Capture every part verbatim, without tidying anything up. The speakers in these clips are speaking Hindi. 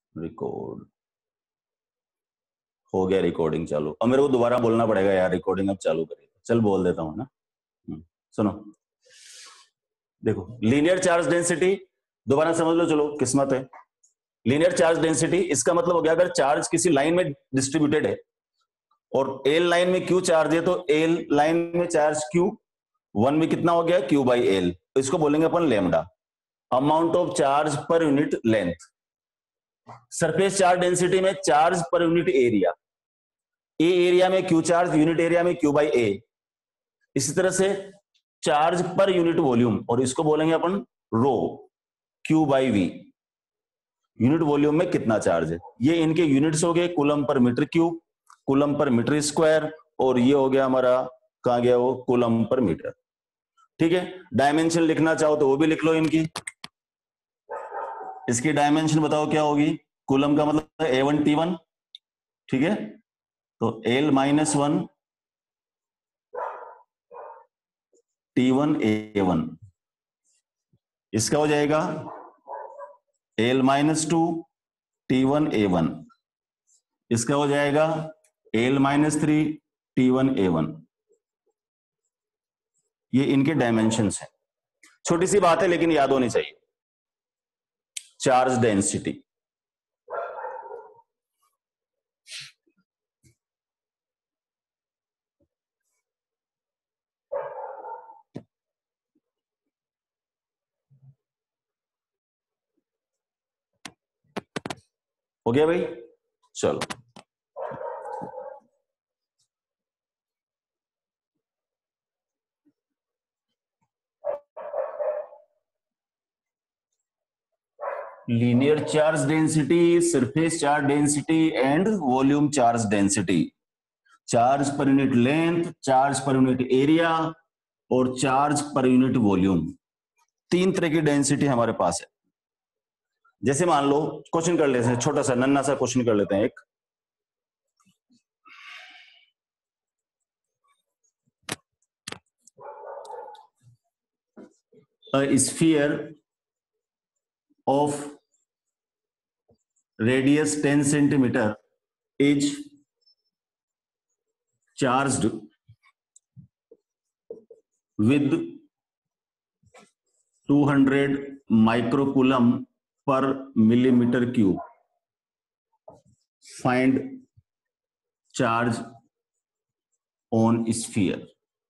रिकॉर्ड हो गया, रिकॉर्डिंग चालू। अब मेरे को दोबारा बोलना पड़ेगा यार, रिकॉर्डिंग अब चालू करिए। चल बोल देता हूं ना। सुनो, देखो लीनियर चार्ज डेंसिटी दोबारा समझ लो, चलो किस्मत है। लीनियर चार्ज डेंसिटी इसका मतलब हो गया अगर चार्ज किसी लाइन में डिस्ट्रीब्यूटेड है और एल लाइन में क्यू चार्ज है, तो एल लाइन में चार्ज क्यू वन में कितना हो गया, क्यू बाई एल। इसको बोलेंगे अपन lambda, amount of charge per unit length. Surface charge density में charge per unit area, A area में क्यू चार्ज, यूनिट एरिया में क्यू बाई ए। इसी तरह से चार्ज पर यूनिट वॉल्यूम, और इसको बोलेंगे अपन rho, Q by V. Unit volume में कितना चार्ज है, ये इनके यूनिट्स हो गए, coulomb per metre cube, coulomb per metre square, और ये हो गया हमारा कहां गया वो, कूलम पर मीटर। ठीक है, डायमेंशन लिखना चाहो तो वो भी लिख लो इनकी। इसकी डायमेंशन बताओ क्या होगी, कूलम का मतलब ए वन टी वन, ठीक है, तो L minus one T one A one, इसका हो जाएगा L minus two T one A one, इसका हो जाएगा L minus three T one A one. ये इनके डायमेंशंस हैं। छोटी सी बात है लेकिन याद होनी चाहिए। चार्ज डेंसिटी, हो गया भाई, चलो। Linear charge density, surface charge density and volume charge density. Charge per unit length, charge per unit area और चार्ज पर यूनिट वॉल्यूम, तीन तरह की डेंसिटी हमारे पास है। जैसे मान लो क्वेश्चन कर लेते हैं, छोटा सा नन्ना सा क्वेश्चन कर लेते हैं एक। A sphere of radius ten centimeter is charged with two hundred microcoulomb per millimeter cube. Find charge on sphere.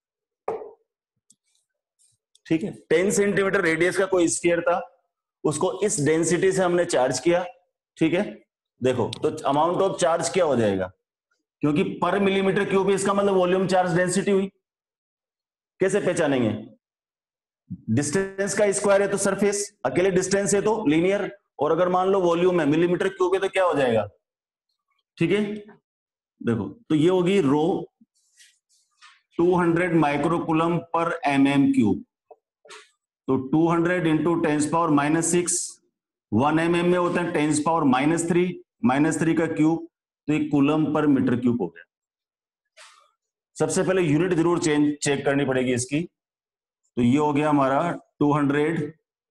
ठीक है, टेन सेंटीमीटर रेडियस का कोई स्फीयर था, उसको इस डेंसिटी से हमने चार्ज किया। ठीक है, देखो तो अमाउंट ऑफ चार्ज क्या हो जाएगा, क्योंकि पर मिलीमीटर क्यूब इसका मतलब वॉल्यूम चार्ज डेंसिटी हुई। कैसे पहचानेंगे, डिस्टेंस का स्क्वायर है तो सरफेस, अकेले डिस्टेंस है तो लीनियर, और अगर मान लो वॉल्यूम है मिलीमीटर क्यूब है तो क्या हो जाएगा। ठीक है, देखो तो ये होगी rho two hundred microcoulomb per M M cube, तो two hundred into tens power minus six, one M M में होता है tens power minus three, minus three का क्यूब, तो एक कूलम पर मीटर क्यूब हो गया। सबसे पहले यूनिट जरूर चेंज चेक करनी पड़ेगी इसकी, तो ये हो गया हमारा टू हंड्रेड,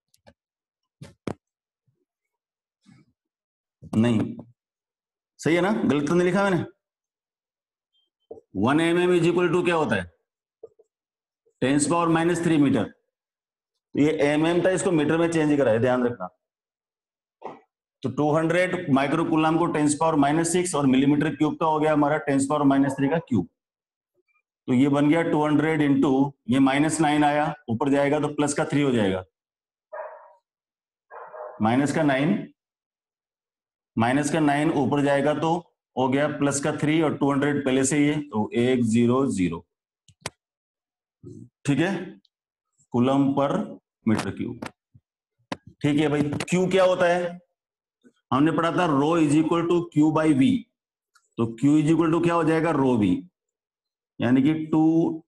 नहीं सही है ना, गलत तो नहीं लिखा मैंने। One M M is equal to क्या होता है, tens power minus three metre. ये एम एम था, इसको मीटर में चेंज करा है, ध्यान रखना। तो टू हंड्रेड माइक्रोकूलम को टेंस पावर माइनस सिक्स और मिलीमीटर क्यूब का हो गया हमारा टेंस पावर माइनस थ्री का क्यूब, तो ये बन गया टू हंड्रेड इंटू, ये माइनस नाइन आया, ऊपर जाएगा तो प्लस का थ्री हो जाएगा, माइनस का नाइन, माइनस का नाइन ऊपर जाएगा तो हो गया प्लस का थ्री, और टू हंड्रेड पहले से ये, तो एक जीरो जीरो। ठीक है, कूलम पर मीटर क्यूब। ठीक है भाई, क्यू क्या होता है, हमने पढ़ा था rho is equal to Q by V, तो क्यू इज इक्वल टू क्या हो जाएगा, रो वी, यानी कि two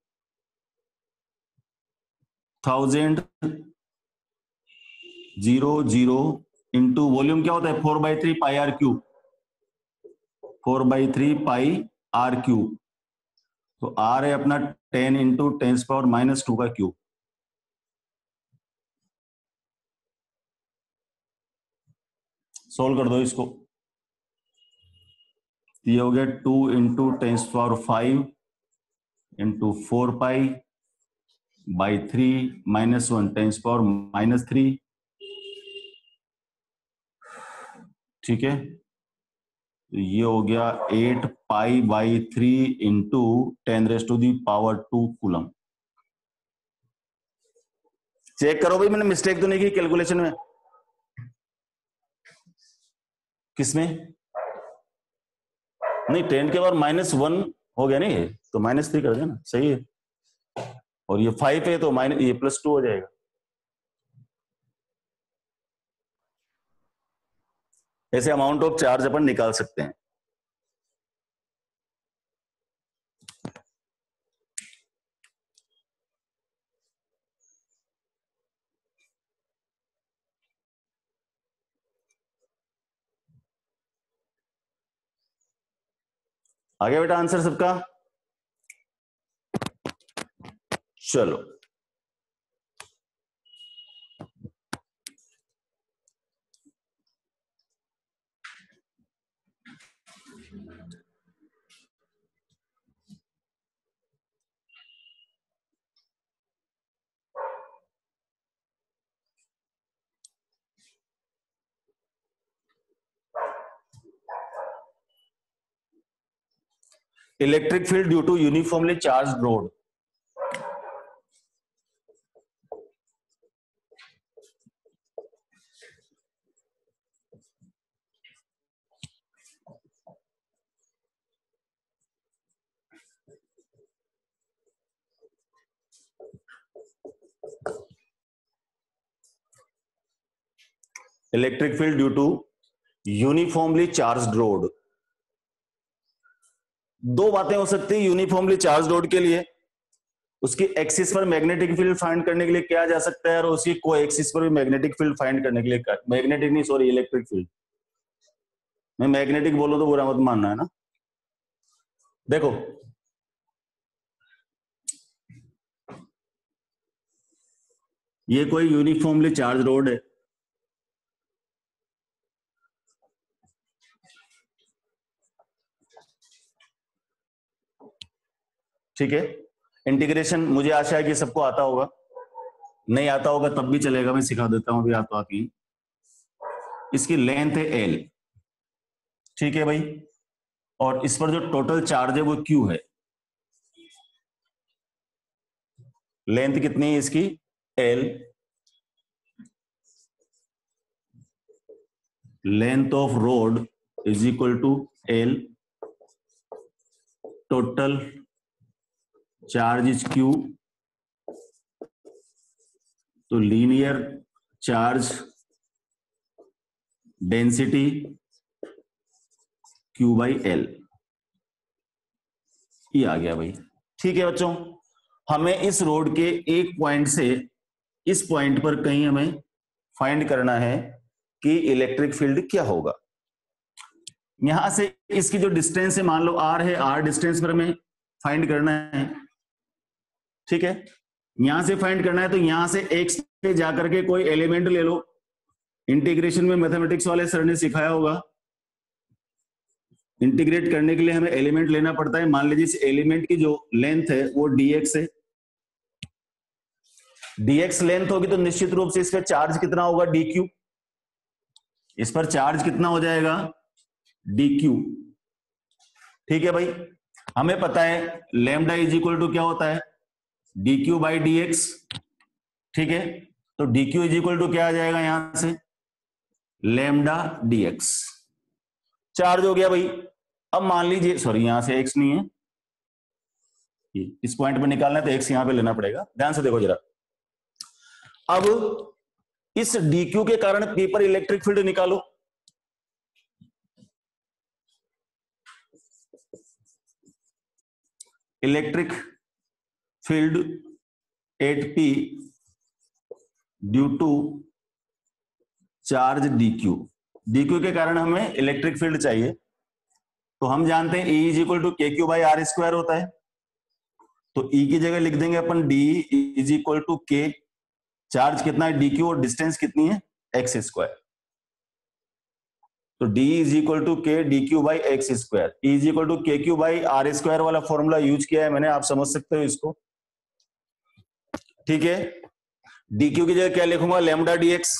thousand zero zero into volume क्या होता है, four by three pi R cube, four by three pi R cube, तो आर है अपना ten into tens power minus two का क्यूब। सोल्व कर दो इसको। ये हो गया two into tens power five into four pi by three minus one tens power minus three, ठीक है। तो ये हो गया eight pi by three into ten raise to the power two coulomb. Check करो भाई, मैंने मिस्टेक तो नहीं की कैलकुलेशन में? किसमें? नहीं, टेन के बाद माइनस वन हो गया नहीं, तो माइनस थ्री कर देना, सही है। और ये फाइव है तो माइनस ये प्लस टू हो जाएगा। ऐसे अमाउंट ऑफ चार्ज अपन निकाल सकते हैं। आ गया बेटा आंसर सबका? चलो, electric field due to uniformly charged rod. Electric field due to uniformly charged rod. दो बातें हो सकती है यूनिफॉर्मली चार्ज रोड के लिए। उसकी एक्सिस पर मैग्नेटिक फील्ड फाइंड करने के लिए क्या जा सकता है, और उसकी को एक्सिस पर भी मैग्नेटिक फील्ड फाइंड करने के लिए, मैग्नेटिक नहीं सॉरी इलेक्ट्रिक फील्ड, मैं मैग्नेटिक बोलूं तो बुरा मत मानना है ना। देखो ये कोई यूनिफॉर्मली चार्ज रोड है, ठीक है। इंटीग्रेशन मुझे आशा है कि सबको आता होगा, नहीं आता होगा तब भी चलेगा, मैं सिखा देता हूं, अभी आता आती। इसकी लेंथ है एल, ठीक है भाई, और इस पर जो टोटल चार्ज है वो क्यू है। लेंथ कितनी है इसकी? L, length of rod is equal to L, total charge is Q, तो linear charge density Q by L, ये आ गया भाई। ठीक है बच्चों, हमें इस रोड के एक पॉइंट से इस पॉइंट पर कहीं हमें फाइंड करना है कि इलेक्ट्रिक फील्ड क्या होगा। यहां से इसकी जो डिस्टेंस है मान लो आर है, आर डिस्टेंस पर हमें फाइंड करना है, ठीक है। यहां से फाइंड करना है तो यहां से एक्स पे जाकर के कोई एलिमेंट ले लो। इंटीग्रेशन में मैथमेटिक्स वाले सर ने सिखाया होगा, इंटीग्रेट करने के लिए हमें एलिमेंट लेना पड़ता है। मान लीजिए इस एलिमेंट की जो लेंथ है वो dx है, dx लेंथ होगी तो निश्चित रूप से इस पर चार्ज कितना होगा? dq। इस पर चार्ज कितना हो जाएगा? dq, ठीक है भाई। हमें पता है लैम्डा इज इक्वल टू क्या होता है? dq बाई dx, ठीक है। तो dq इज इक्वल टू क्या आ जाएगा यहां से? Lambda dx। चार्ज हो गया भाई। अब मान लीजिए, सॉरी यहां से x नहीं है, इस पॉइंट पर निकालना है तो x यहां पे लेना पड़ेगा। ध्यान से देखो जरा, अब इस dq के कारण p पर इलेक्ट्रिक फील्ड निकालो। Electric field at p due to charge dq। dq के कारण हमें इलेक्ट्रिक फील्ड चाहिए, तो हम जानते हैं E इज इक्वल टू के क्यू बाई आर स्क्वायर होता है। तो E की जगह लिख देंगे अपन D is equal to K, charge कितना है dq और डिस्टेंस कितनी है? X square. तो D इज इक्वल टू के D Q by x square, E is equal to के क्यू बाई आर स्क्वायर वाला फॉर्मूला यूज किया है मैंने, आप समझ सकते हो इसको। ठीक है, डी क्यू की जगह क्या लिखूंगा, लैम्डा डी एक्स,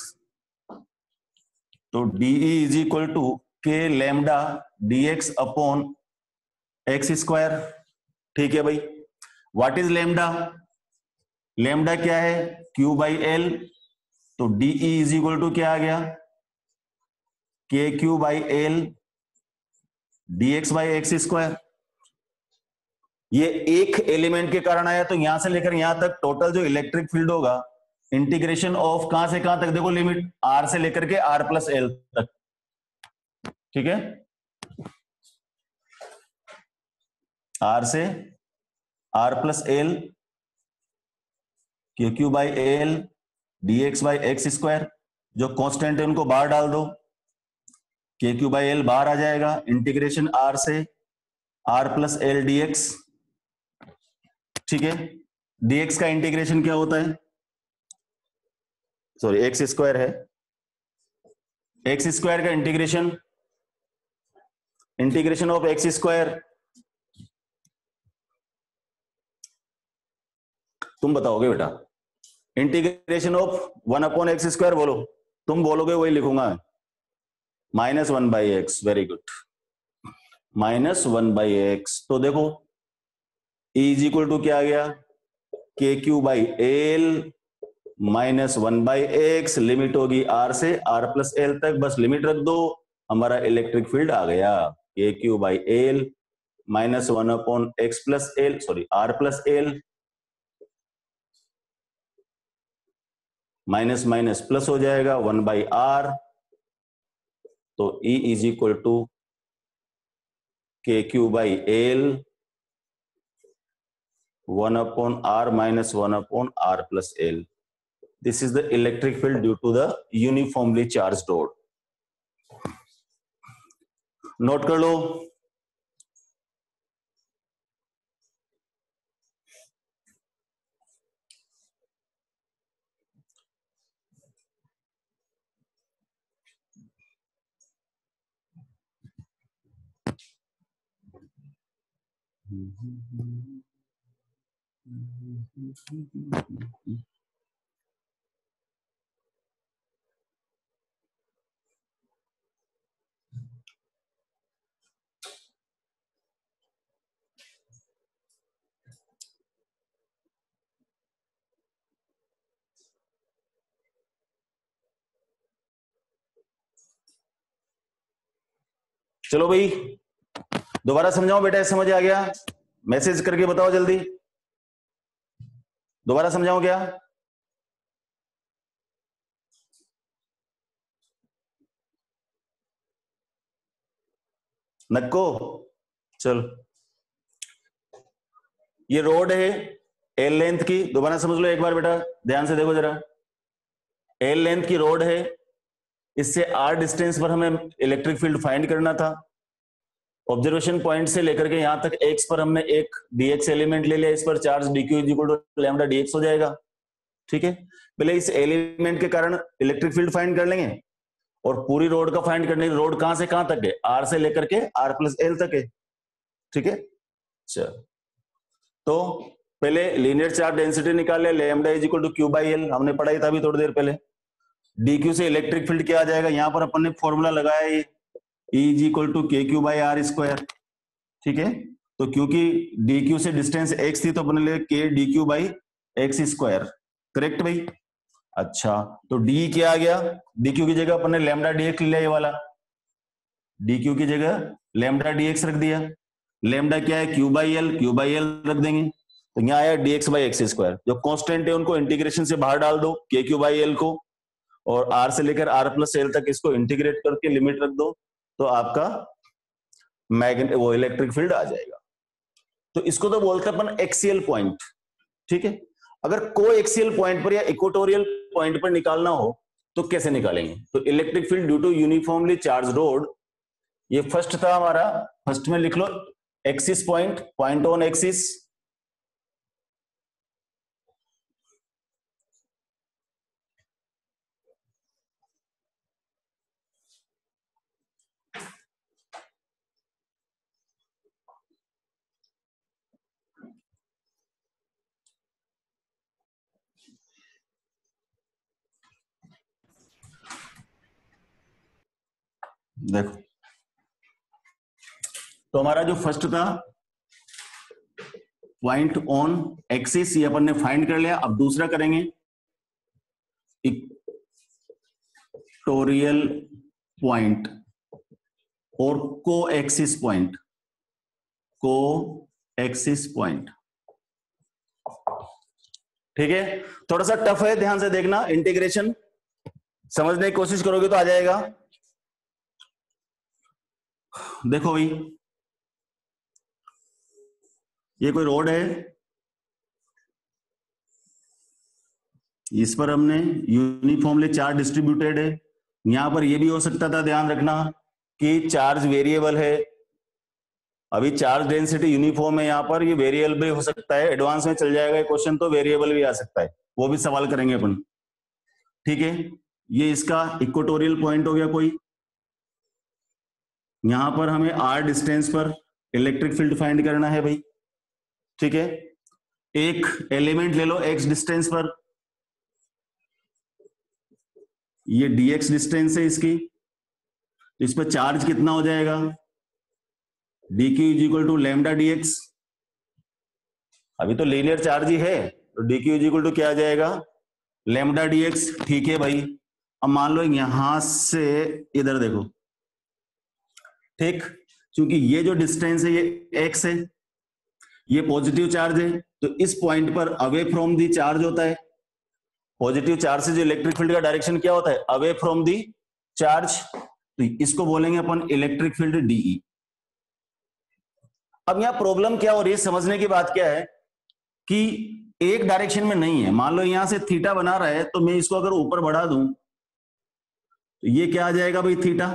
तो डी इज इक्वल टू के lambda D X upon X square. ठीक है भाई, व्हाट इज लैम्डा, लैम्डा क्या है, क्यू बाई एल, तो डी इज इक्वल टू क्या आ गया, K Q by L D X by x square. ये एक एलिमेंट के कारण आया, तो यहां से लेकर यहां तक टोटल जो इलेक्ट्रिक फील्ड होगा, इंटीग्रेशन ऑफ कहां से कहां तक, देखो लिमिट आर से लेकर के आर प्लस एल तक। ठीक है, आर से R plus L, K Q by L D X by x square, जो कांस्टेंट है उनको बाहर डाल दो, के क्यू बाई एल बाहर आ जाएगा, इंटीग्रेशन आर से R plus L D x. ठीक है, डीएक्स का इंटीग्रेशन क्या होता है, सॉरी एक्स स्क्वायर है, एक्स स्क्वायर का integration, integration of X square, तुम बताओगे बेटा, integration of one upon X square बोलो, तुम बोलोगे वही लिखूंगा, minus one by X, very good, minus one by X. तो देखो ई इज इक्वल टू क्या आ गया, K Q by L minus one by X, limit होगी आर से आर प्लस एल तक, बस लिमिट रख दो, हमारा इलेक्ट्रिक फील्ड आ गया, K Q by L minus one upon X plus L, sorry R plus L, minus minus plus हो जाएगा, वन बाई आर, तो E इज इक्वल टू के Q by L one upon R minus one upon R plus L. This is the electric field due to the uniformly charge rod. Note कर लो, चलो भाई दोबारा समझाओ बेटा, समझ आ गया, मैसेज करके बताओ जल्दी, दोबारा समझाओ क्या, नक्को, चल ये रोड है एल लेंथ की, दोबारा समझ लो एक बार बेटा, ध्यान से देखो जरा, एल लेंथ की रोड है, इससे आर डिस्टेंस पर हमें इलेक्ट्रिक फील्ड फाइंड करना था, ऑब्जर्वेशन पॉइंट से लेकर के यहां तक एक्स पर हमने एक डीएक्स एलिमेंट ले लिया, इस पर charge D Q is equal to lambda D X हो जाएगा। ठीक है, पहले इस एलिमेंट के कारण इलेक्ट्रिक फील्ड फाइंड कर लेंगे, और पूरी रोड का फाइंड करने की, रोड कहां से कहां तक है, आर से लेकर के आर प्लस एल तक है। ठीक है, चल तो पहले लीनियर चार्ज डेंसिटी निकाल ले, lambda is equal to Q by L, हमने पढ़ा ही था अभी थोड़ी देर पहले। डीक्यू से इलेक्ट्रिक फील्ड क्या आ जाएगा, यहां पर अपन ने फॉर्मूला लगाया ये E इज इक्वल टू के क्यू बाई आर स्क्वायर। ठीक है, तो क्योंकि डी क्यू से डिस्टेंस एक्स थी तो अपने लिए K D Q by x square, correct भाई। अच्छा, तो डी क्या आ गया, डी क्यू की जगह अपन ने लैम्डा डी एक्स लिया, ये वाला डी क्यू की जगह लैम्डा डी एक्स रख दिया, लैम्डा क्या है, Q by L, Q by L रख देंगे, तो यहाँ आया D X by x square, जो कॉन्स्टेंट है उनको इंटीग्रेशन से बाहर डाल दो, के क्यू बाई एल को, और आर से लेकर आर प्लस एल तक इसको इंटीग्रेट करके लिमिट रख दो, तो आपका मैग्नेट वो इलेक्ट्रिक फील्ड आ जाएगा। तो इसको तो बोलते हैं अपन एक्सियल पॉइंट। ठीक है, अगर को एक्सियल पॉइंट पर या इक्वेटोरियल पॉइंट पर निकालना हो तो कैसे निकालेंगे, तो electric field due to uniformly charge rod, ये फर्स्ट था हमारा, फर्स्ट में लिख लो axis point, point on axis, देखो तो हमारा जो फर्स्ट था पॉइंट ऑन एक्सिस, ये अपन ने फाइंड कर लिया। अब दूसरा करेंगे इक्वेटोरियल पॉइंट और को एक्सिस पॉइंट, को एक्सिस पॉइंट। ठीक है, थोड़ा सा टफ है, ध्यान से देखना। इंटीग्रेशन समझने की कोशिश करोगे तो आ जाएगा। देखो भाई, ये कोई रोड है, इस पर हमने यूनिफॉर्मली चार्ज डिस्ट्रीब्यूटेड है। यहां पर ये भी हो सकता था, ध्यान रखना, कि चार्ज वेरिएबल है। अभी चार्ज डेंसिटी यूनिफॉर्म है, यहां पर ये वेरिएबल भी हो सकता है। एडवांस में चल जाएगा क्वेश्चन तो वेरिएबल भी आ सकता है, वो भी सवाल करेंगे अपन। ठीक है, ये इसका इक्वेटोरियल पॉइंट हो गया कोई। यहां पर हमें आर डिस्टेंस पर इलेक्ट्रिक फील्ड फाइंड करना है भाई। ठीक है, एक एलिमेंट ले लो एक्स डिस्टेंस पर, ये dx डिस्टेंस है इसकी, इस पर चार्ज कितना हो जाएगा, dq is equal to lambda dx। अभी तो लीनियर चार्ज ही है, तो dq इज इक्वल टू क्या आ जाएगा, लैम्डा dx। ठीक है भाई, अब मान लो यहां से इधर देखो, ठीक, क्योंकि ये जो डिस्टेंस है ये x है, ये पॉजिटिव चार्ज है, तो इस पॉइंट पर अवे फ्रॉम दी चार्ज होता है। पॉजिटिव चार्ज से जो इलेक्ट्रिक फील्ड का डायरेक्शन क्या होता है, अवे फ्रॉम दी चार्ज, तो इसको बोलेंगे अपन इलेक्ट्रिक फील्ड डीई। अब यहां प्रॉब्लम क्या हो रही है, समझने की बात क्या है कि एक डायरेक्शन में नहीं है। मान लो यहां से थीटा बना रहा है, तो मैं इसको अगर ऊपर बढ़ा दूं तो ये क्या आ जाएगा भाई, थीटा।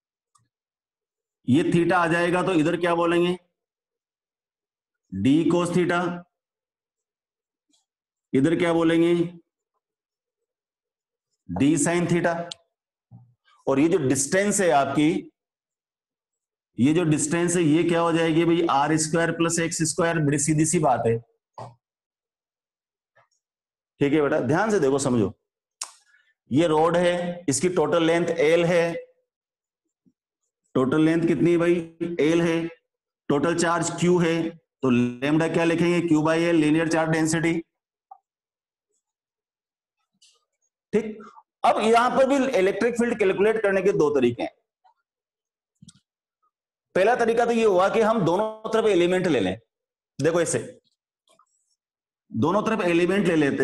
ये थीटा आ जाएगा तो इधर क्या बोलेंगे, डी कोस थीटा। इधर क्या बोलेंगे, डी साइन थीटा। और ये जो डिस्टेंस है आपकी, ये जो डिस्टेंस है ये क्या हो जाएगी भाई, R square plus x square. बड़ी सीधी सी बात है। ठीक है बेटा, ध्यान से देखो, समझो। ये रोड है, इसकी टोटल लेंथ एल है। टोटल लेंथ कितनी है भाई, एल है। टोटल चार्ज क्यू है, तो लैम्डा क्या लिखेंगे, Q by L, linear charge density. ठीक, अब यहां पर भी इलेक्ट्रिक फील्ड कैलकुलेट करने के दो तरीके हैं। पहला तरीका तो ये हुआ कि हम दोनों तरफ एलिमेंट ले लें। देखो ऐसे दोनों तरफ एलिमेंट ले लेते,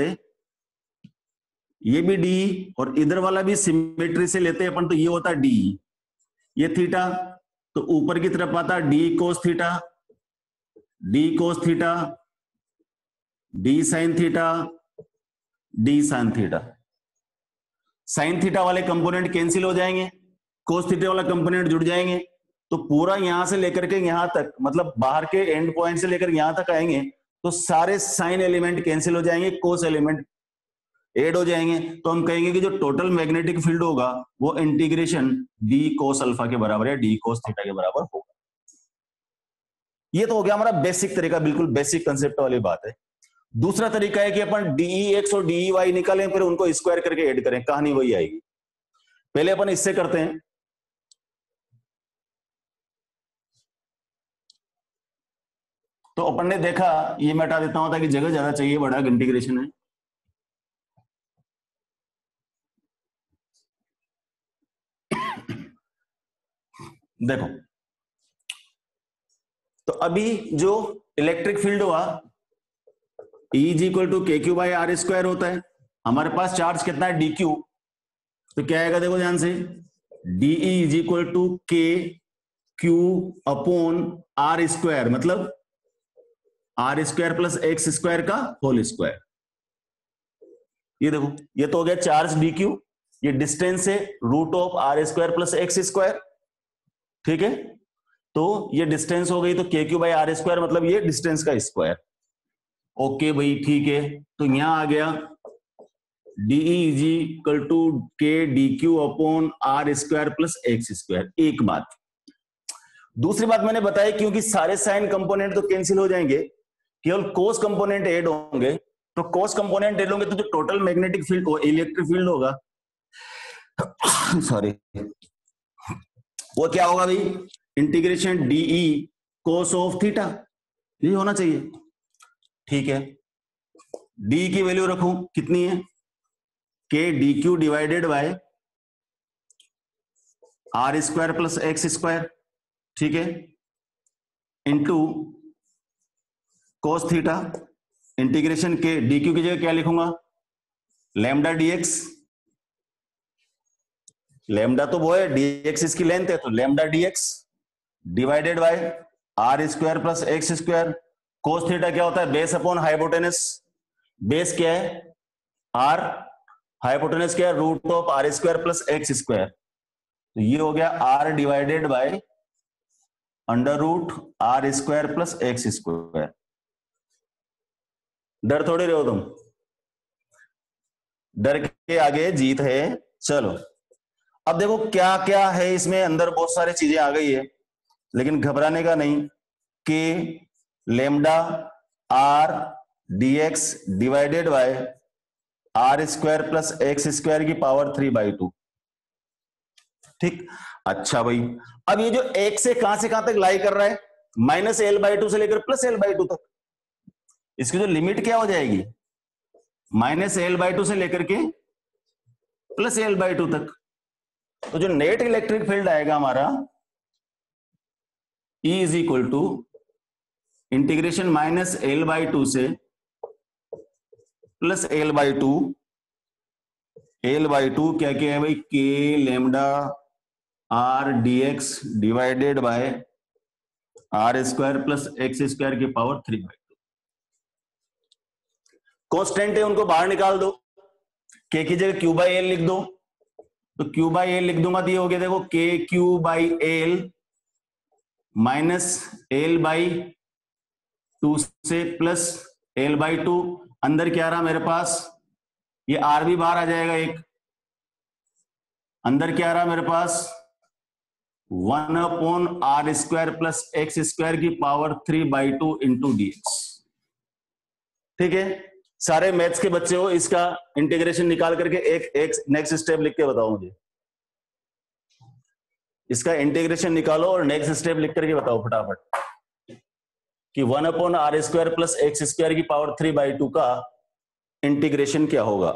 ये भी डी और इधर वाला भी सिमेट्री से लेते अपन, तो ये होता डी, ये थीटा, तो ऊपर की तरफ आता D cos theta, D cos theta, D sine theta, D sine theta. Sine theta वाले कंपोनेंट कैंसिल हो जाएंगे, कोस थीटा वाला कंपोनेंट जुड़ जाएंगे, तो पूरा यहां से लेकर के यहां तक, मतलब बाहर के एंड पॉइंट से लेकर यहां तक आएंगे, तो सारे साइन एलिमेंट कैंसिल हो जाएंगे, कोस एलिमेंट ऐड हो जाएंगे। तो हम कहेंगे कि जो टोटल मैग्नेटिक फील्ड होगा वो इंटीग्रेशन डी कोस अल्फा के बराबर या डी कोस थीटा के बराबर होगा। ये तो हो गया हमारा बेसिक तरीका, बिल्कुल बेसिक कंसेप्ट वाली बात है। दूसरा तरीका है कि अपन डीई एक्स और डीई वाई निकालें, फिर उनको स्क्वायर करके ऐड करें, कहानी वही आएगी। पहले अपन इससे करते हैं। तो अपन ने देखा, ये मैं हटा देता हूं ताकि जगह ज्यादा चाहिए, बड़ा इंटीग्रेशन है। देखो, तो अभी जो इलेक्ट्रिक फील्ड हुआ E इज इक्वल टू के क्यू बाई आर स्क्वायर होता है। हमारे पास चार्ज कितना है, डी क्यू, तो क्या आएगा देखो ध्यान से, डीई इज इक्वल टू के क्यू अपॉन आर स्क्वायर, मतलब R square plus x square का होल स्क्वायर। ये देखो, ये तो हो गया चार्ज डी क्यू, ये डिस्टेंस है root of are square plus x square. ठीक है, तो ये डिस्टेंस हो गई, तो के क्यू बाई आर स्क्वायर मतलब ये डिस्टेंस का स्क्वायर। ओके भाई, ठीक है, तो यहां आ गया डीई इज इक्वल टू के D Q upon are square plus x square. एक बात, दूसरी बात मैंने बताई, क्योंकि सारे साइन कंपोनेंट तो कैंसिल हो जाएंगे, केवल कोस कंपोनेंट ऐड होंगे, तो कोस कंपोनेंट ऐड होंगे तो जो total magnetic field electric field होगा सॉरी वो क्या होगा भाई, integration D E cos of theta, ये होना चाहिए। ठीक है, डी की वैल्यू रखूं कितनी है, K D Q divided by are square plus x square, ठीक है, into cos theta, integration K D Q की जगह क्या लिखूंगा, लैम्डा डीएक्स, लैम्डा तो वो है, डीएक्स इसकी लेंथ है, तो lambda D X divided by are square plus x square. Cos theta क्या होता है, बेस अपॉन हाइपोटेनस, बेस क्या है आर, हाइपोटेनस क्या है root of are square plus x square, तो ये हो गया R divided by under root R square plus x square. डर थोड़ी रहे हो तुम, डर के आगे जीत है। चलो अब देखो क्या क्या है इसमें, अंदर बहुत सारी चीजें आ गई है, लेकिन घबराने का नहीं, कि lambda R D X divided by are square plus x square की पावर थ्री बाई टू। ठीक, अच्छा भाई, अब ये जो एक से कहां से कहां तक लाई कर रहा है, माइनस एल बाई टू से लेकर प्लस एल बाई टू तक, इसकी जो लिमिट क्या हो जाएगी, माइनस एल बाई टू से लेकर के प्लस एल बाई टू तक। तो जो नेट इलेक्ट्रिक फील्ड आएगा हमारा, E is equal to integration minus L by two से plus L by two, L by two क्या क्या है भाई, K lambda R D X divided by are square plus x square की power three by two. Constant है उनको बाहर निकाल दो, के की जगह क्यू बाई एल लिख दो, तो क्यू बाई एल लिख दूंगा तो ये हो गया देखो K Q by L minus L by two से प्लस एल बाई टू, अंदर क्या रहा मेरे पास, ये आर भी बाहर आ जाएगा एक, अंदर क्या रहा मेरे पास one upon are square plus x square की power three by two into D x. ठीक है, सारे मैथ्स के बच्चे हो, इसका इंटीग्रेशन निकाल करके एक एक नेक्स्ट स्टेप लिख के बताओ मुझे, इसका इंटीग्रेशन निकालो और नेक्स्ट स्टेप लिख करके बताओ फटाफट कि one upon are square plus x square की पावर थ्री बाई टू का इंटीग्रेशन क्या होगा।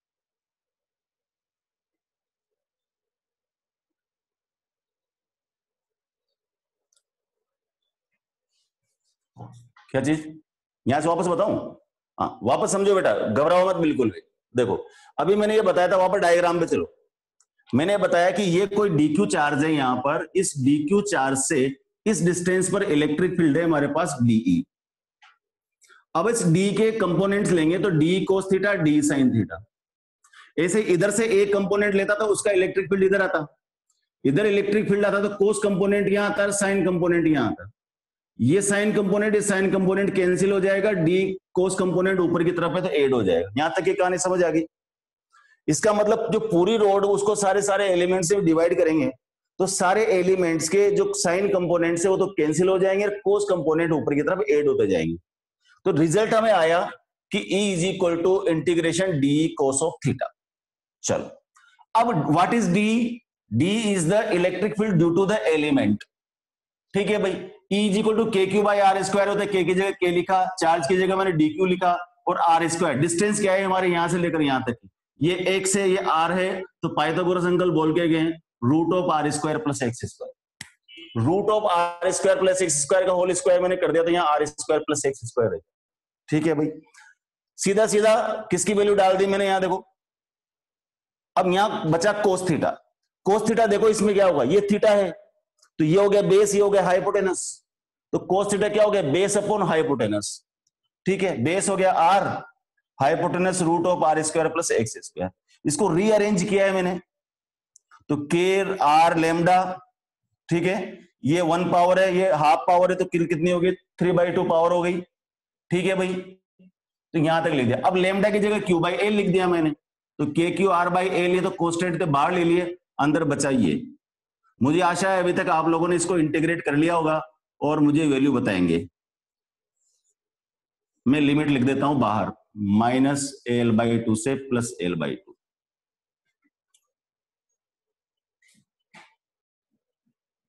क्या चीज, यहां से वापस बताऊं, हाँ वापस समझो बेटा, घबराओ मत बिल्कुल भी। देखो अभी मैंने ये बताया था, वापस डायग्राम पे चलो, मैंने बताया कि ये कोई डीक्यू चार्ज है, यहां पर इस डीक्यू चार्ज से इस डिस्टेंस पर इलेक्ट्रिक फील्ड है हमारे पास डीई। अब इस डी के कंपोनेंट्स लेंगे तो d cos theta D sine theta, ऐसे इधर से एक कंपोनेंट लेता था उसका इलेक्ट्रिक फील्ड इधर आता, इधर इलेक्ट्रिक फील्ड आता तो कोस कंपोनेंट यहां आता, साइन कंपोनेंट यहां आता, ये साइन कंपोनेंट इस साइन कंपोनेंट कैंसिल हो जाएगा, डी कोस कंपोनेंट ऊपर की तरफ है तो ऐड हो जाएगा। यहां तक ये कहानी समझ आ गई। इसका मतलब जो पूरी रोड उसको सारे सारे एलिमेंट्स से डिवाइड करेंगे तो सारे एलिमेंट्स के जो साइन कंपोनेंट्स है वो तो कैंसिल हो जाएंगे, कोस कंपोनेंट ऊपर की तरफ ऐड होते जाएंगे। तो रिजल्ट हमें आया कि E is equal to integration d cos of theta. चलो अब what is D, D is the electric field due to the element. ठीक है भाई, E इज इक्वल टू के क्यू बाई आर स्क्वायर होता है, के की जगह के लिखा, चार्ज की जगह मैंने डी क्यू लिखा, और आर स्क्वायर डिस्टेंस क्या है हमारे यहां से लेकर यहां तक, ये एक से ये आर है, तो पाइथागोरस अंकल बोल के गए root of are square plus x square, root of are square plus x square का होल स्क्वायर मैंने कर दिया, तो यहाँ r square plus x square है। ठीक है भाई, सीधा सीधा किसकी वैल्यू डाल दी मैंने, यहां देखो, अब यहां बचा कोस थीटा, कोस थीटा देखो इसमें क्या होगा, ये थीटा है तो ये हो गया बेस, ये हो गया हाइपोटेनस, तो कोस थीटा क्या हो गया, बेस अपॉन हाइपोटेनस। ठीक है, बेस हो गया r, hypotenuse root of are square plus x square. इसको रीअरेंज किया है मैंने, तो के आर लेमडा, ठीक है, ये वन पावर है, ये हाफ पावर है, तो कितनी होगी, थ्री बाई टू पावर हो गई। ठीक है भाई, तो यहां तक लिख दिया। अब लेमडा की जगह क्यू बाई एल लिख दिया मैंने, तो के क्यू आर बाई एल, ये तो कोस्टेंट के बाहर ले लिए, अंदर बचाइए। मुझे आशा है अभी तक आप लोगों ने इसको इंटीग्रेट कर लिया होगा और मुझे वैल्यू बताएंगे। मैं लिमिट लिख देता हूं बाहर, माइनस एल बाई टू से प्लस एल बाई टू।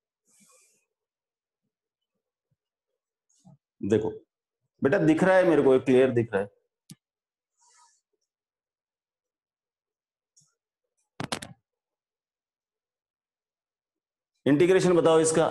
देखो बेटा दिख रहा है मेरे को, क्लियर दिख रहा है। इंटीग्रेशन बताओ इसका।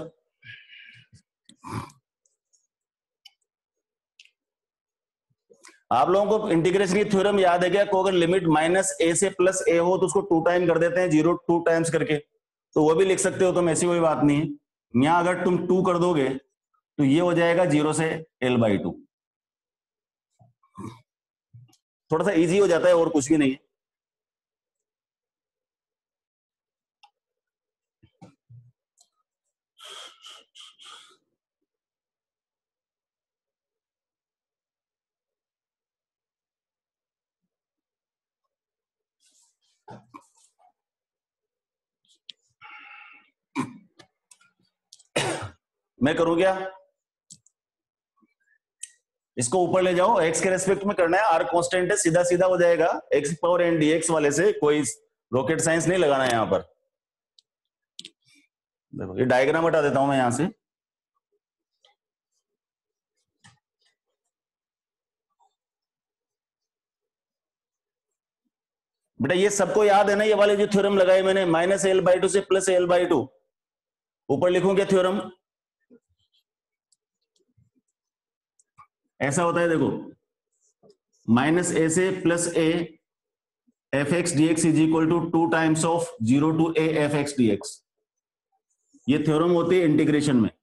आप लोगों को इंटीग्रेशन की थ्योरम याद है क्या? को अगर लिमिट माइनस ए से प्लस ए हो तो उसको टू टाइम कर देते हैं, जीरो टू टाइम्स करके, तो वो भी लिख सकते हो तुम, ऐसी कोई बात नहीं है। यहां अगर तुम टू कर दोगे तो ये हो जाएगा जीरो से एल बाई टू। थोड़ा सा इजी हो जाता है और कुछ भी नहीं है। मैं करूं क्या? इसको ऊपर ले जाओ, एक्स के रेस्पेक्ट में करना है, आर कांस्टेंट है, सीधा सीधा हो जाएगा। एक्स पावर एन डीएक्स वाले से कोई रॉकेट साइंस नहीं लगाना है यहां पर। देखो ये डायग्राम हटा देता हूं मैं यहां से। बेटा ये सबको याद है ना, ये वाले जो थ्योरम लगाए मैंने, माइनस एल बाई टू से प्लस एल बाई टू। ऊपर लिखूं क्या थ्योरम? ऐसा होता है देखो, माइनस ए से plus a f x d x is equal to two times of zero to a f x d x. ये थ्योरम होती है इंटीग्रेशन में।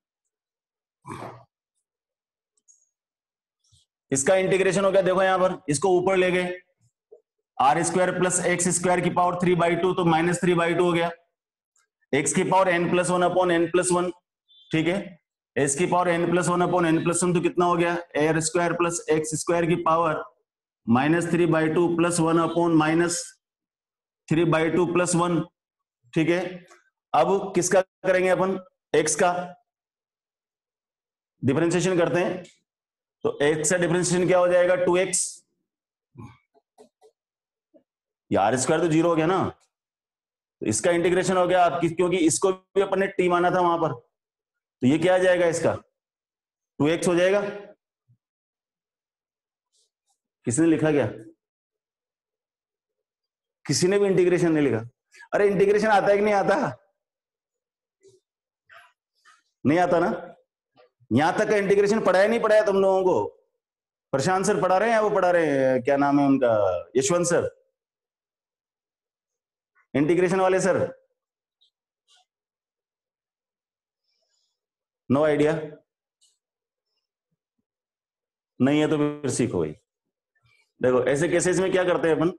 इसका इंटीग्रेशन हो गया, देखो यहां पर इसको ऊपर ले गए, r square plus x square की पावर थ्री बाई टू, तो माइनस थ्री बाई टू हो गया। एक्स की power n plus one upon n plus one, ठीक है। एक्स की power n plus one upon n plus one तो कितना हो गया? R square plus x square की power minus three by two plus one upon minus three by two plus one, ठीक है। अब किसका करेंगे अपन? एक्स का डिफरेंशिएशन करते हैं, तो एक्स का डिफरेंशिएशन क्या हो जाएगा? Two x. आर स्क्वायर तो जीरो हो गया ना, तो इसका इंटीग्रेशन हो गया आपकी, क्योंकि इसको भी अपन ने टी माना था वहां पर, तो ये क्या आ जाएगा इसका? टू एक्स हो जाएगा। किसने लिखा क्या? किसी ने भी इंटीग्रेशन नहीं लिखा? अरे इंटीग्रेशन आता है कि नहीं आता? नहीं आता ना। यहां तक का इंटीग्रेशन पढ़ाया नहीं पढ़ाया तुम लोगों को? प्रशांत सर पढ़ा रहे हैं या वो पढ़ा रहे हैं, क्या नाम है उनका, यशवंत सर, इंटीग्रेशन वाले सर? No idea? नहीं है तो फिर सीखो भाई। देखो ऐसे केसेस में क्या करते हैं अपन,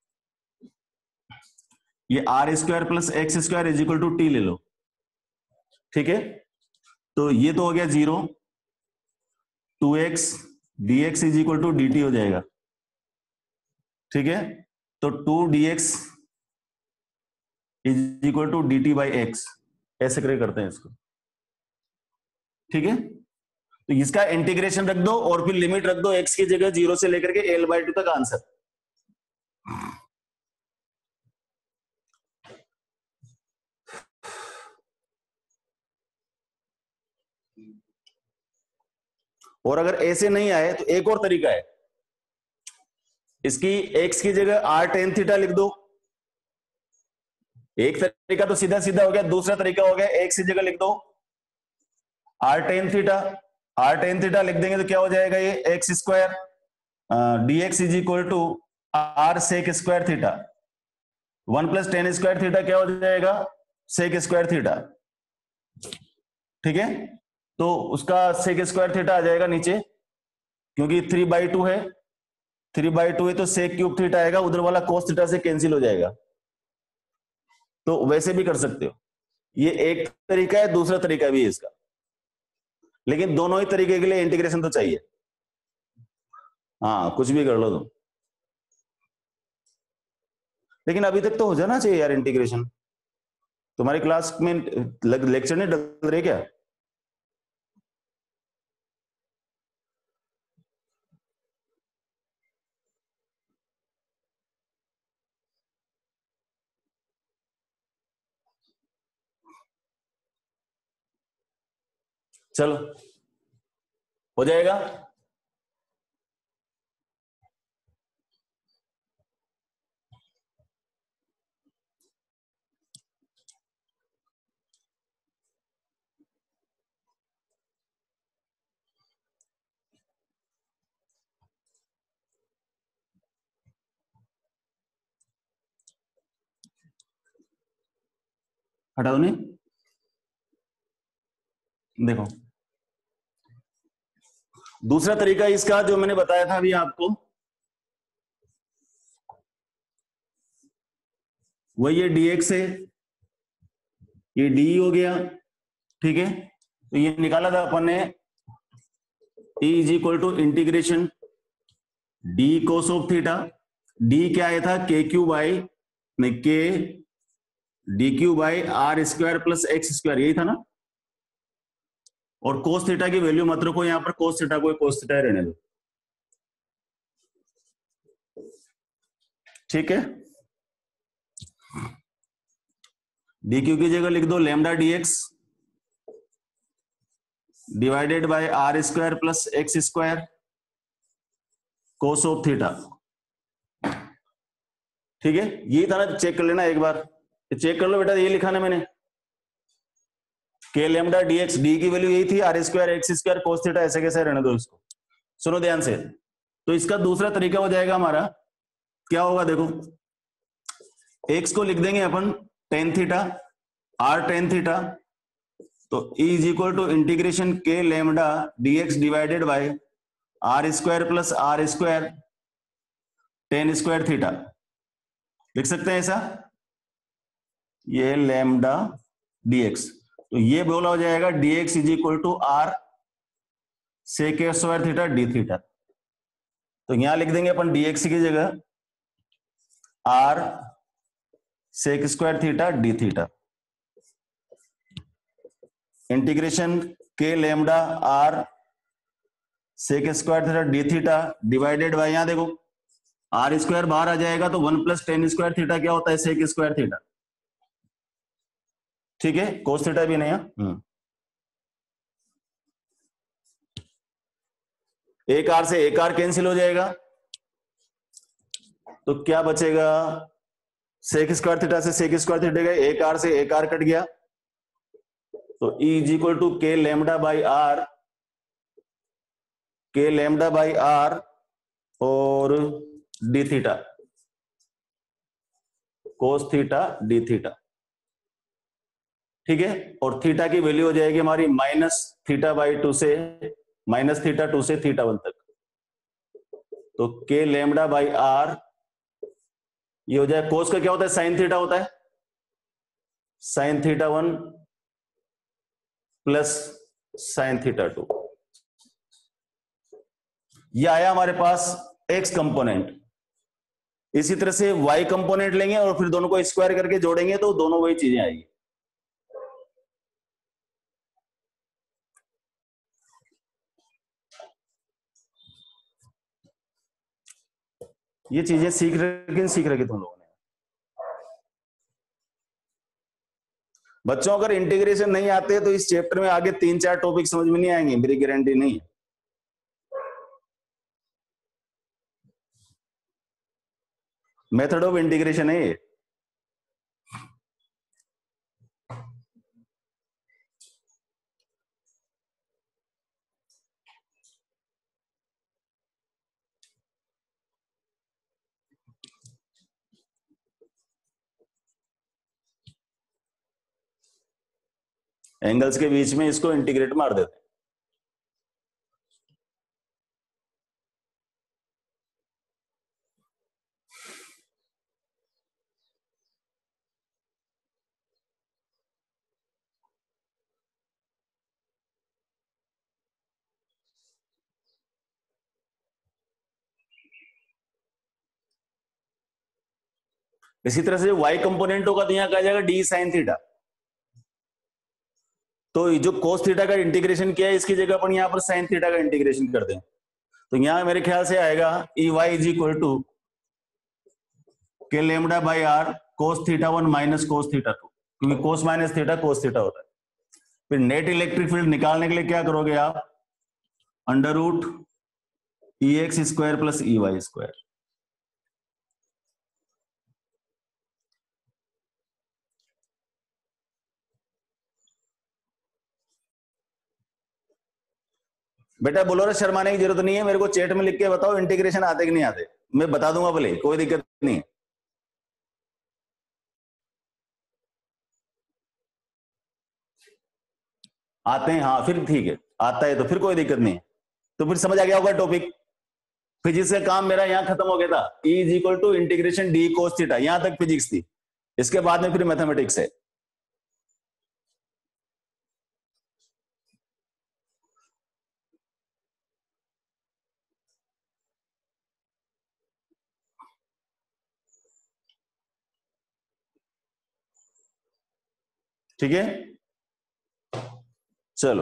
ये r square plus x square is equal to t ले लो, ठीक है। तो ये तो हो गया zero, two x d x is equal to d t हो जाएगा, ठीक है। तो two d x is equal to d t by x, ऐसे करके करते हैं इसको, ठीक है। तो इसका इंटीग्रेशन रख दो और फिर लिमिट रख दो एक्स की जगह जीरो से लेकर के एल बाई टू तक आंसर। और अगर ऐसे नहीं आए तो एक और तरीका है, इसकी एक्स की जगह आर टेन थीटा लिख दो। एक तरीका तो सीधा सीधा हो गया, दूसरा तरीका हो गया एक्स की जगह लिख दो r tan theta. R tan theta लिख देंगे तो क्या हो जाएगा? ये x square d x is equal to r sec square theta, one plus tan square theta क्या हो जाएगा? सेक स्क्वायर थीटा, ठीक है। तो उसका सेक स्क्वायर थीटा आ जाएगा नीचे, क्योंकि थ्री बाई टू है, थ्री बाई टू है तो सेक क्यूब थीटा आएगा, उधर वाला कोस थीटा से कैंसिल हो जाएगा। तो वैसे भी कर सकते हो, ये एक तरीका है, दूसरा तरीका भी है इसका, लेकिन दोनों ही तरीके के लिए इंटीग्रेशन तो चाहिए। हाँ कुछ भी कर लो तुम, लेकिन अभी तक तो हो जाना चाहिए यार इंटीग्रेशन। तुम्हारी क्लास में लेक्चर नहीं डल रहे क्या? चलो हो जाएगा। हटाओ नहीं, देखो दूसरा तरीका इसका जो मैंने बताया था अभी आपको, वही ये dx है, ये डी हो गया, ठीक है। तो ये निकाला था अपन ने, e is equal to integration d cos of theta, d क्या आया था, के क्यू बाई नहीं k D Q by are square plus x square, यही था ना। और कोस थीटा की वैल्यू मत रखो यहां पर, कोस थीटा को कोस थीटा रहने दो, ठीक है। डी क्यू की जगह लिख दो lambda d x divided by are square plus x square cos of theta, ठीक है। ये था ना, चेक कर लेना एक बार, चेक कर लो बेटा, ये लिखा ना मैंने, k lambda d x, d की वैल्यू यही थी, r square x square cos theta, ऐसे कैसे रहने दो इसको। सुनो ध्यान से, तो इसका दूसरा तरीका हो जाएगा हमारा, क्या होगा देखो, एक्स को लिख देंगे अपन tan theta, r tan theta, तो E is equal to integration k lambda d x divided by are square plus r square tan square theta, लिख सकते हैं ऐसा, ये लेमडा डी एक्स, तो ये बोला हो जाएगा dx is equal to r sec square theta d theta. तो यहां लिख देंगे अपन dx की जगह r sec square theta d theta, integration k lambda r sec square theta d theta divided by, यहां देखो आर स्क्वायर बाहर आ जाएगा तो one plus tan square theta क्या होता है, सेक स्क्वायर थीटा, ठीक है। कोस थीटा भी नहीं है, एक आर से एक आर कैंसिल हो जाएगा, तो क्या बचेगा, सेक स्क्वायर थीटा से सेक स्क्वायर थीटा गए, एक आर से एक आर कट गया, तो E is equal to k lambda by r, k lambda by r और d theta cos theta d theta, ठीक है। और थीटा की वैल्यू हो जाएगी हमारी माइनस थीटा बाई टू से माइनस थीटा टू से थीटा वन तक, तो के लेमडा बाई आर, ये हो जाए, कोस का क्या होता है, साइन थीटा होता है, sine theta one plus sine theta two, ये आया हमारे पास एक्स कंपोनेंट। इसी तरह से वाई कंपोनेंट लेंगे और फिर दोनों को स्क्वायर करके जोड़ेंगे तो दोनों वही चीजें आएगी। ये चीजें सीख रखे सीख रखे तुम लोगों ने। बच्चों अगर इंटीग्रेशन नहीं आते तो इस चैप्टर में आगे तीन चार टॉपिक समझ में नहीं आएंगे, मेरी गारंटी नहीं है। मेथड ऑफ इंटीग्रेशन है ये। एंगल्स के बीच में इसको इंटीग्रेट मार देते हैं। इसी तरह से y कंपोनेंट होगा तो यहां कहा जाएगा डी साइन थीटा। तो जो कोस थीटा का इंटीग्रेशन किया है इसकी जगह अपन यहां पर साइन थीटा का इंटीग्रेशन कर दें, तो यहां मेरे ख्याल से आएगा e y is equal to k lambda by r cos theta one minus cos theta two, क्योंकि cos minus theta cos theta होता है। फिर नेट इलेक्ट्रिक फील्ड निकालने के लिए क्या करोगे आप, under root e x square plus e y square. बेटा बोलो रे, शर्माने की जरूरत नहीं है, मेरे को चैट में लिख के बताओ इंटीग्रेशन आते कि नहीं आते, मैं बता दूंगा भले, कोई दिक्कत नहीं है। आते हैं, हाँ फिर ठीक है, आता है तो फिर कोई दिक्कत नहीं है। तो फिर समझ आ गया होगा टॉपिक। फिजिक्स का काम मेरा यहां खत्म हो गया था, E is equal to integration d cos theta, यहां तक फिजिक्स थी। इसके बाद में फिर मैथमेटिक्स है। ठीक है, चलो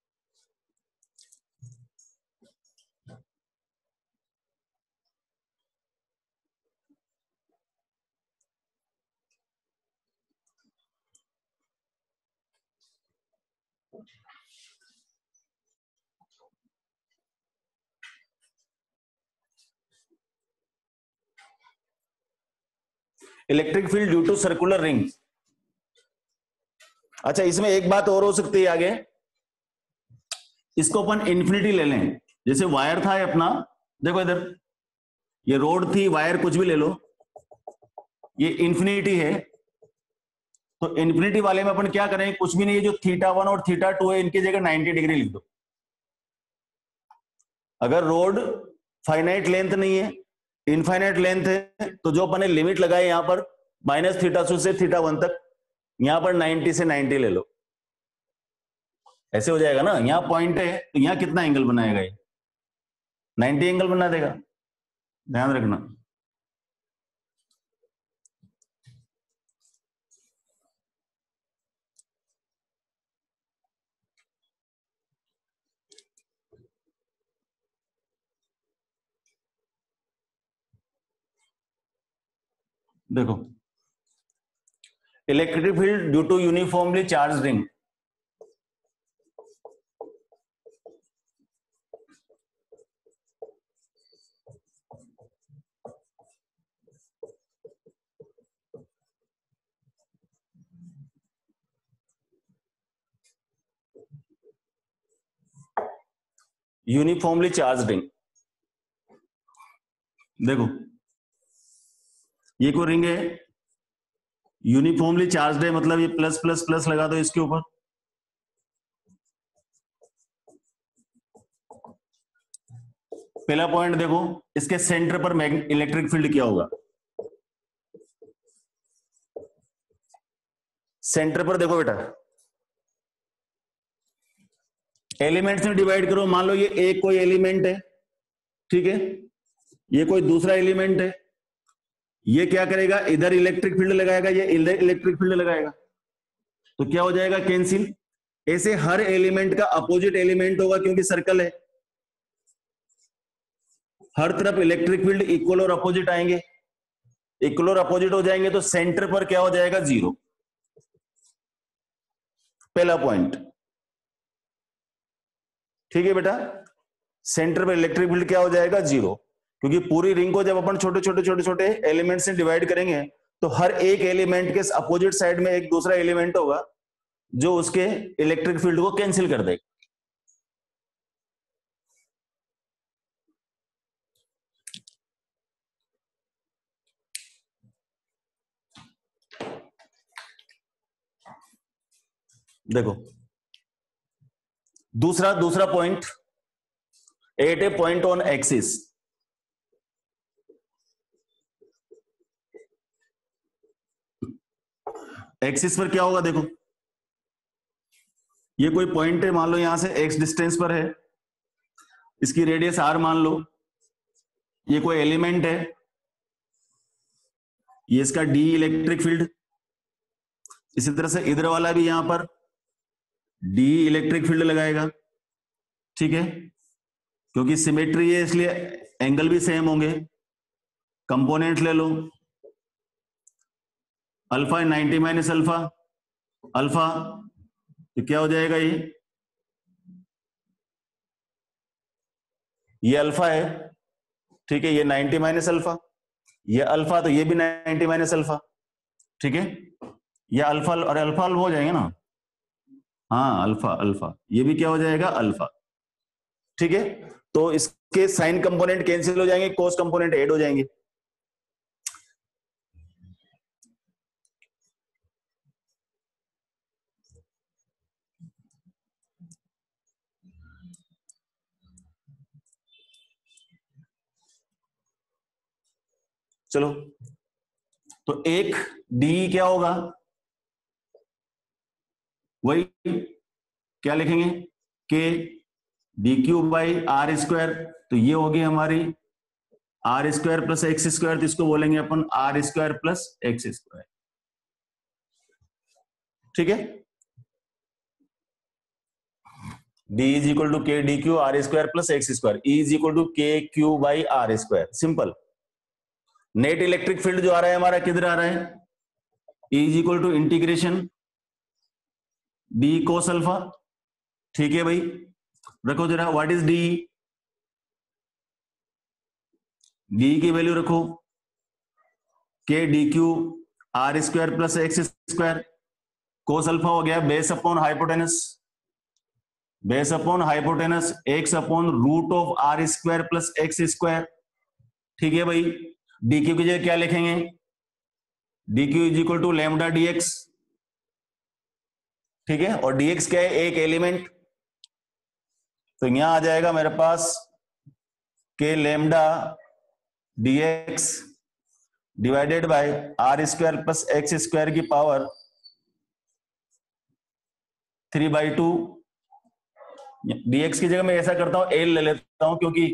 electric field due to circular ring. अच्छा, इसमें एक बात और हो सकती है आगे, इसको अपन इंफिनिटी ले लें। जैसे वायर था अपना, देखो इधर ये रोड थी, वायर कुछ भी ले लो, ये इंफिनिटी है। तो इंफिनिटी वाले में अपन क्या करें, कुछ भी नहीं है, जो थीटा वन और थीटा टू है इनकी जगह नाइंटी डिग्री लिख दो। अगर रोड फाइनाइट लेंथ नहीं है, इनफाइनाइट लेंथ है, तो जो अपन ने लिमिट लगाई यहां पर माइनस थीटा टू से थीटा वन तक, यहां पर नाइंटी से नाइंटी ले लो, ऐसे हो जाएगा ना। यहां पॉइंट है तो यहां कितना एंगल बनाएगा ये, नाइंटी एंगल बना देगा, ध्यान रखना। देखो, electric field due to uniformly charge ring, uniformly charge ring. देखो ये कोई रिंग है, यूनिफॉर्मली चार्ज है, मतलब ये प्लस प्लस प्लस लगा दो इसके ऊपर। पहला पॉइंट देखो, इसके सेंटर पर इलेक्ट्रिक फील्ड क्या होगा, सेंटर पर देखो बेटा, एलिमेंट्स में डिवाइड करो। मान लो ये एक कोई एलिमेंट है, ठीक है, ये कोई दूसरा एलिमेंट है, ये क्या करेगा, इधर इलेक्ट्रिक फील्ड लगाएगा, ये इधर इलेक्ट्रिक फील्ड लगाएगा, तो क्या हो जाएगा, कैंसिल। ऐसे हर एलिमेंट का अपोजिट एलिमेंट होगा, क्योंकि सर्कल है, हर तरफ इलेक्ट्रिक फील्ड इक्वल और अपोजिट आएंगे, इक्वल और अपोजिट हो जाएंगे, तो सेंटर पर क्या हो जाएगा, जीरो। पहला पॉइंट, ठीक है बेटा, सेंटर पर इलेक्ट्रिक फील्ड क्या हो जाएगा, जीरो, क्योंकि पूरी रिंग को जब अपन छोटे छोटे छोटे छोटे एलिमेंट से डिवाइड करेंगे, तो हर एक एलिमेंट के अपोजिट साइड में एक दूसरा एलिमेंट होगा जो उसके इलेक्ट्रिक फील्ड को कैंसिल कर देगा। देखो दूसरा दूसरा point, at a point on axis, axis पर क्या होगा, देखो ये कोई पॉइंट है, मान लो यहां से एक्स डिस्टेंस पर है, इसकी रेडियस आर मान लो, ये कोई एलिमेंट है, ये इसका डी इलेक्ट्रिक फील्ड, इसी तरह से इधर वाला भी यहां पर डी इलेक्ट्रिक फील्ड लगाएगा, ठीक है, क्योंकि सिमेट्री है इसलिए एंगल भी सेम होंगे। कंपोनेंट ले लो, alpha ninety minus alpha, alpha तो क्या हो जाएगा, ये ये अल्फा है, ठीक है, ये नाइनटी माइनस अल्फा, ये अल्फा तो ये भी नाइनटी माइनस अल्फा, ठीक है, ये अल्फा और अल्फा अल्फा हो जाएंगे ना, हाँ अल्फा अल्फा, ये भी क्या हो जाएगा अल्फा, ठीक है। तो इसके साइन कंपोनेंट कैंसिल हो जाएंगे, कोस कंपोनेंट ऐड हो जाएंगे। चलो, तो एक डी क्या होगा, वही क्या लिखेंगे, k D Q by are square, तो ये होगी हमारी r square plus x square, तो इसको बोलेंगे अपन r square plus x square, ठीक है। डी इज इक्वल टू के D q r square plus x square, E is equal to के Q by are square, simple. Net electric field जो आ रहा है हमारा किधर आ रहा है, e is equal to integration d cos alpha, ठीक है भाई, रखो जरा, व्हाट इज डी, डी की वैल्यू रखो k D q r square plus x square, cos alpha हो गया base upon hypotenuse, base upon hypotenuse x upon root of are square plus x square, ठीक है भाई। डी क्यू की जगह क्या लिखेंगे, d q is equal to lambda D x, ठीक है, और dx क्या है, एक एलिमेंट, तो यहां आ जाएगा मेरे पास k lambda dx divided by are square plus x square की power three by two, dx की जगह मैं ऐसा करता हूं एल ले लेता हूं, क्योंकि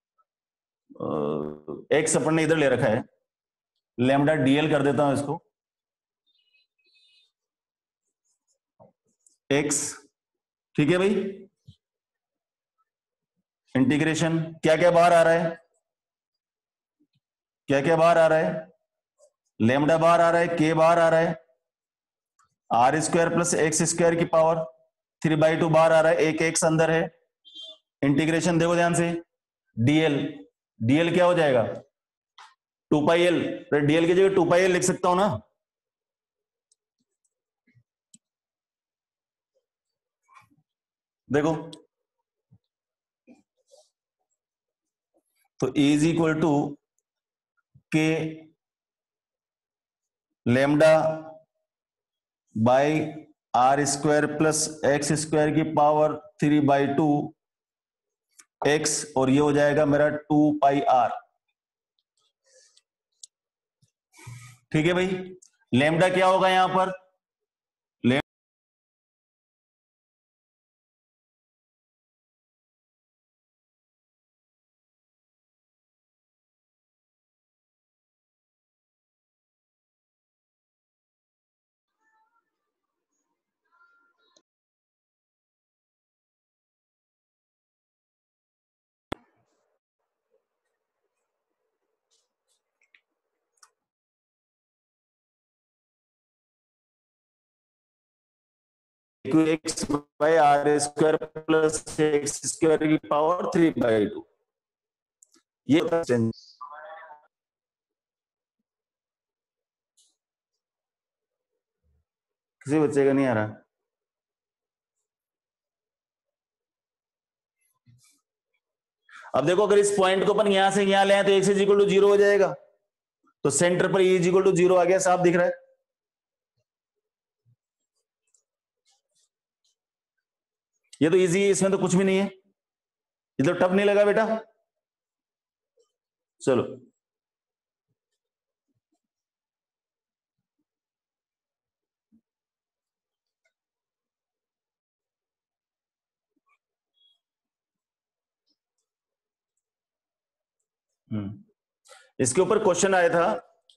एक्स अपन ने इधर ले रखा है, लैम्डा dl कर देता हूं इसको, x, ठीक है भाई, इंटीग्रेशन क्या क्या बाहर आ रहा है, क्या क्या बाहर आ रहा है, लैम्डा बाहर आ रहा है, के बाहर आ रहा है, r square plus x square की पावर थ्री बाई टू बाहर आ रहा है, एक एक्स अंदर है, इंटीग्रेशन देखो ध्यान से, डीएल, डीएल क्या हो जाएगा टू पाई एल, डीएल की जगह टू पाई एल लिख सकता हूं ना, देखो, तो E इज इक्वल टू के lambda by are square plus x square की power three by two x, और ये हो जाएगा मेरा टू पाई आर, ठीक है भाई। लैम्डा क्या होगा यहां पर, x by are square plus x square की पावर थ्री बाई टू, ये किसी बच्चे का नहीं आ रहा, अब देखो अगर इस पॉइंट को अपन यहां से यहां ले आए तो x is equal to zero हो जाएगा, तो सेंटर पर e is equal to zero आ गया, साफ दिख रहा है, ये तो इजी है, इसमें तो कुछ भी नहीं है, ये तो टफ नहीं लगा बेटा, चलो इसके ऊपर क्वेश्चन आया था,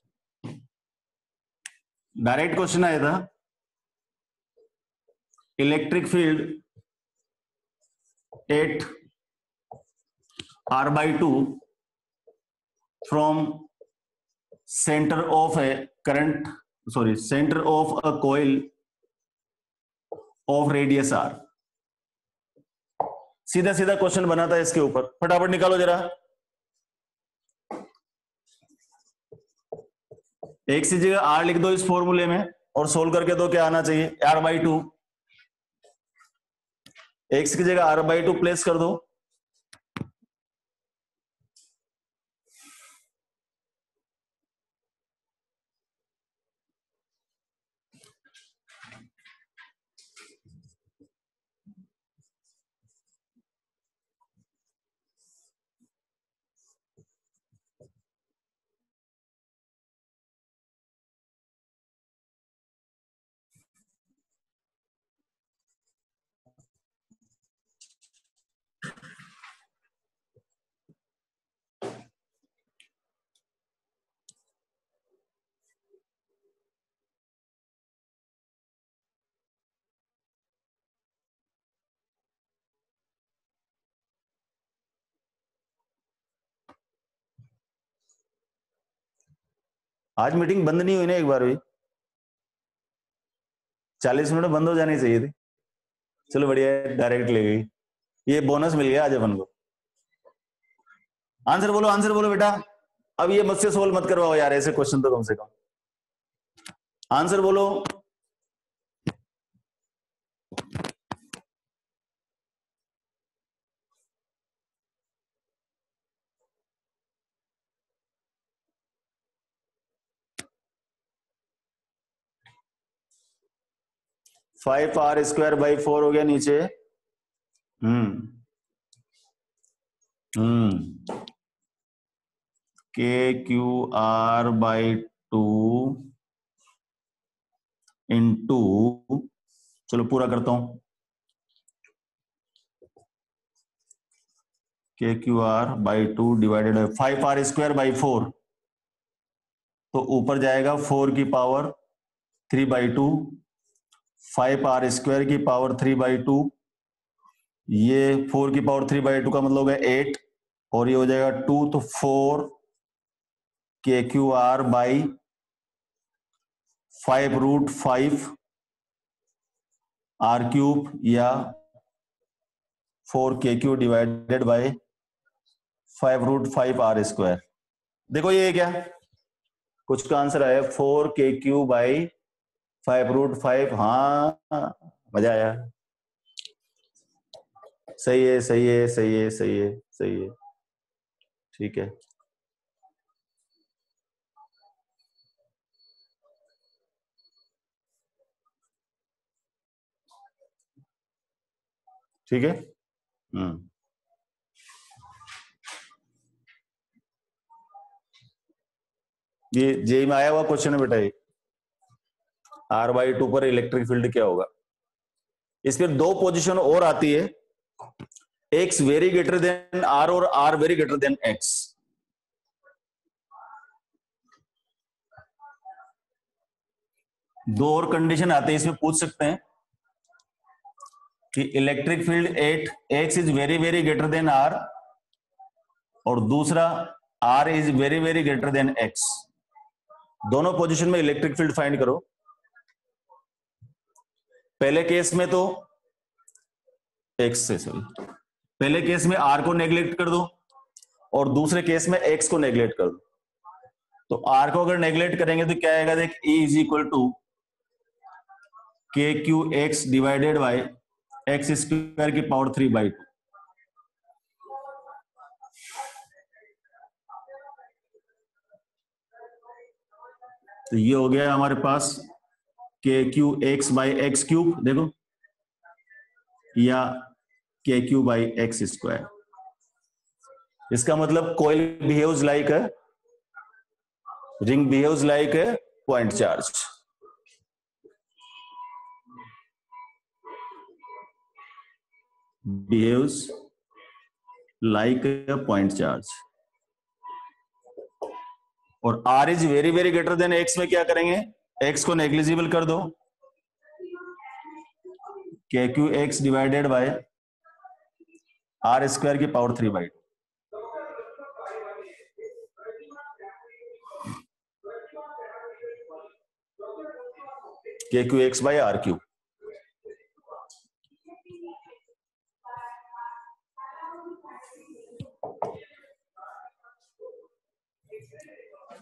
डायरेक्ट क्वेश्चन आया था, electric field at r by two from centre of a current, sorry centre of a coil of radius r, सीधा सीधा क्वेश्चन बना था इसके ऊपर, फटाफट निकालो जरा। एक्स की जगह आर लिख दो इस फॉर्मूले में और सोल्व करके दो क्या आना चाहिए, आर बाई टू। एक्स की जगह आर बाई टू प्लेस कर दो। आज मीटिंग बंद नहीं हुई ना एक बार भी, चालीस मिनट बंद हो जानी चाहिए थी। चलो बढ़िया, डायरेक्ट ले गई, ये बोनस मिल गया आज अपन को। आंसर बोलो, आंसर बोलो बेटा। अब ये मुझसे सोल्व मत करवाओ यार, ऐसे क्वेश्चन तो कम से कम आंसर बोलो। Five r square by four हो गया नीचे। Hmm hmm k q r by two into, चलो पूरा करता हूं, k q r by two divided by five r square by four, तो ऊपर जाएगा फोर की power three by two, five r square की पावर थ्री बाई टू, ये फोर की पावर थ्री बाई टू का मतलब है एट, और ये हो जाएगा टू, तो four k q r by five root five r cube, या four k q divided by five root five r square. देखो ये क्या, कुछ का आंसर आया four k Q by five root five. हाँ मजा आया, सही है सही है सही है सही है सही है, ठीक है। ठीक है। हम्म ये जेई में आया हुआ क्वेश्चन है बेटा, ये आर बाई टू पर इलेक्ट्रिक फील्ड क्या होगा। इस पर दो पोजीशन और आती है, x very greater than r और r very greater than x. दो और कंडीशन आते हैं इसमें, पूछ सकते हैं कि electric field at x is very very greater than r, और दूसरा r is very very greater than x. दोनों पोजीशन में इलेक्ट्रिक फील्ड फाइंड करो। पहले केस में तो एक्स से सॉरी पहले केस में आर को नेग्लेक्ट कर दो और दूसरे केस में एक्स को नेग्लेक्ट कर दो। तो आर को अगर नेग्लेक्ट करेंगे तो क्या आएगा, देख E इज इक्वल टू के q x divided by x square की पावर थ्री बाई टू। तो ये हो गया हमारे पास k q x by x cube, देखो, या k Q by x square. इसका मतलब कोयल बिहेव्स लाइक है, रिंग बिहेव्स लाइक है point charge. Behaves like a point charge. और r is very very greater than x में क्या करेंगे, एक्स को नेग्लिजिबल कर दो, k q x divided by are square की पावर थ्री बाई टू। के q x by r q.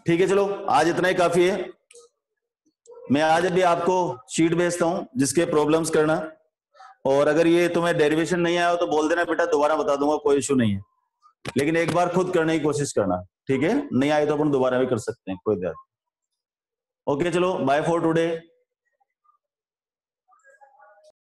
ठीक है, चलो आज इतना ही काफी है। मैं आज अभी आपको शीट भेजता हूं जिसके प्रॉब्लम्स करना, और अगर ये तुम्हें डेरिवेशन नहीं आया हो तो बोल देना बेटा, दोबारा बता दूंगा, कोई इशू नहीं है, लेकिन एक बार खुद करने की कोशिश करना, ठीक है? नहीं आए तो अपन दोबारा भी कर सकते हैं, कोई दिक्कत। ओके, चलो बाय फॉर टुडे।